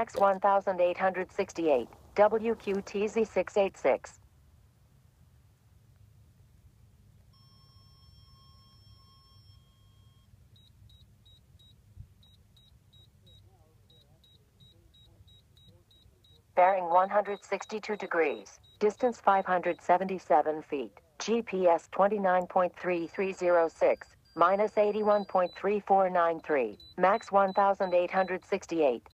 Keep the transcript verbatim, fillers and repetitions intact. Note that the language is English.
max one thousand eight hundred sixty-eight, W Q T Z six eighty-six. Bearing one hundred sixty-two degrees, distance five hundred seventy-seven feet, G P S twenty-nine point three three zero six, minus eighty-one point three four nine three, max one thousand eight hundred sixty-eight.